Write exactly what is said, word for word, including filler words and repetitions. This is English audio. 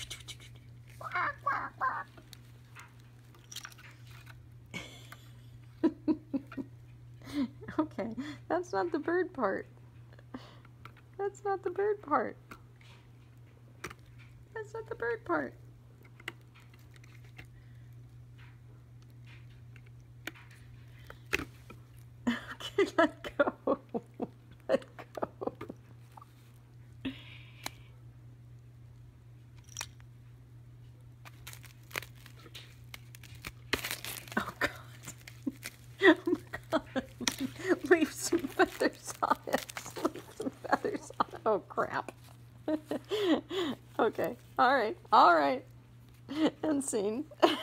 Okay, that's not the bird part. That's not the bird part. That's not the bird part. Okay, let go. Let go. Oh God. Oh my God. Leave some feathers on it. Leave some feathers on it. Oh crap. Okay. All right. All right. And scene.